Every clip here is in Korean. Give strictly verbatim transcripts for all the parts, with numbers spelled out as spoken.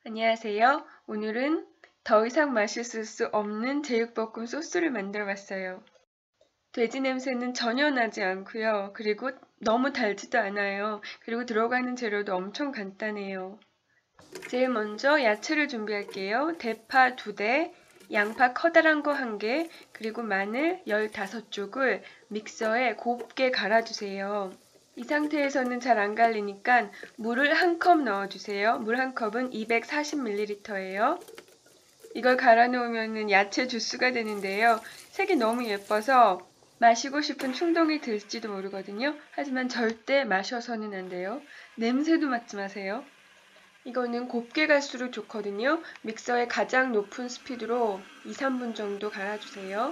안녕하세요. 오늘은 더 이상 맛있을 수 없는 제육볶음 소스를 만들어 봤어요. 돼지 냄새는 전혀 나지 않고요. 그리고 너무 달지도 않아요. 그리고 들어가는 재료도 엄청 간단해요. 제일 먼저 야채를 준비할게요. 대파 두 대, 양파 커다란 거 한 개, 그리고 마늘 열다섯 쪽을 믹서에 곱게 갈아주세요. 이 상태에서는 잘 안 갈리니까 물을 한 컵 넣어주세요. 물 한 컵은 이백사십 밀리리터예요. 이걸 갈아 놓으면 야채 주스가 되는데요. 색이 너무 예뻐서 마시고 싶은 충동이 들지도 모르거든요. 하지만 절대 마셔서는 안 돼요. 냄새도 맡지 마세요. 이거는 곱게 갈수록 좋거든요. 믹서의 가장 높은 스피드로 이, 삼 분 정도 갈아주세요.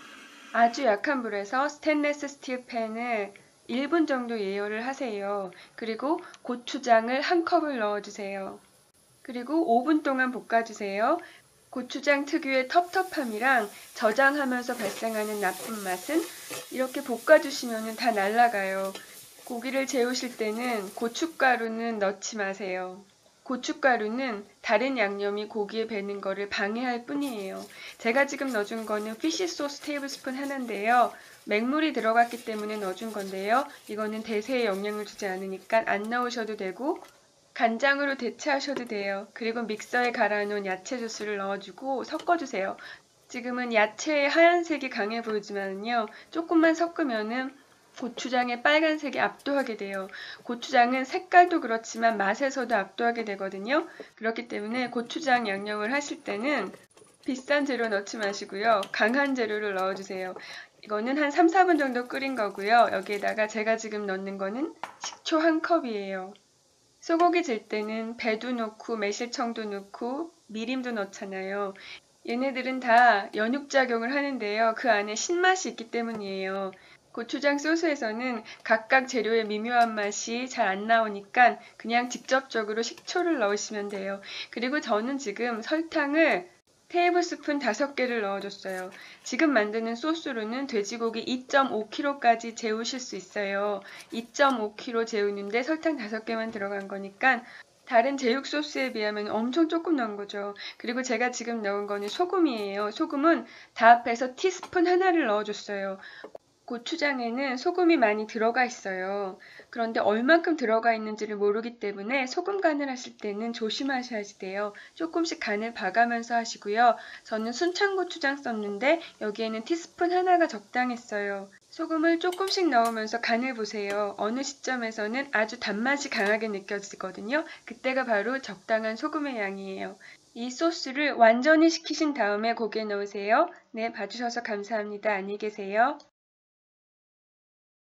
아주 약한 불에서 스테인리스 스틸 팬을 일 분 정도 예열을 하세요. 그리고 고추장을 한 컵을 넣어주세요. 그리고 오 분 동안 볶아주세요. 고추장 특유의 텁텁함이랑 저장하면서 발생하는 나쁜 맛은 이렇게 볶아주시면 다 날아가요. 고기를 재우실 때는 고춧가루는 넣지 마세요. 고춧가루는 다른 양념이 고기에 배는 거를 방해할 뿐이에요. 제가 지금 넣어준 거는 피쉬 소스 테이블스푼 하나인데요. 맹물이 들어갔기 때문에 넣어준 건데요. 이거는 대세에 영향을 주지 않으니까 안 넣으셔도 되고 간장으로 대체하셔도 돼요. 그리고 믹서에 갈아놓은 야채 주스를 넣어주고 섞어주세요. 지금은 야채의 하얀색이 강해 보이지만요. 조금만 섞으면은 고추장의 빨간색이 압도하게 돼요. 고추장은 색깔도 그렇지만 맛에서도 압도하게 되거든요. 그렇기 때문에 고추장 양념을 하실 때는 비싼 재료 넣지 마시고요. 강한 재료를 넣어주세요. 이거는 한 삼, 사 분 정도 끓인 거고요. 여기에다가 제가 지금 넣는 거는 식초 한 컵이에요. 소고기 질 때는 배도 넣고 매실청도 넣고 미림도 넣잖아요. 얘네들은 다 연육작용을 하는데요. 그 안에 신맛이 있기 때문이에요. 고추장 소스에서는 각각 재료의 미묘한 맛이 잘 안 나오니까 그냥 직접적으로 식초를 넣으시면 돼요. 그리고 저는 지금 설탕을 테이블스푼 다섯 개를 넣어줬어요. 지금 만드는 소스로는 돼지고기 이 점 오 킬로그램까지 재우실 수 있어요. 이 점 오 킬로그램 재우는데 설탕 다섯 개만 들어간 거니까 다른 제육 소스에 비하면 엄청 조금 넣은 거죠. 그리고 제가 지금 넣은 거는 소금이에요. 소금은 다 합해서 티스푼 하나를 넣어줬어요. 고추장에는 소금이 많이 들어가 있어요. 그런데 얼만큼 들어가 있는지를 모르기 때문에 소금 간을 하실 때는 조심하셔야 돼요. 조금씩 간을 봐가면서 하시고요. 저는 순창고추장 썼는데 여기에는 티스푼 하나가 적당했어요. 소금을 조금씩 넣으면서 간을 보세요. 어느 시점에서는 아주 단맛이 강하게 느껴지거든요. 그때가 바로 적당한 소금의 양이에요. 이 소스를 완전히 식히신 다음에 고기에 넣으세요. 네, 봐주셔서 감사합니다. 안녕히 계세요.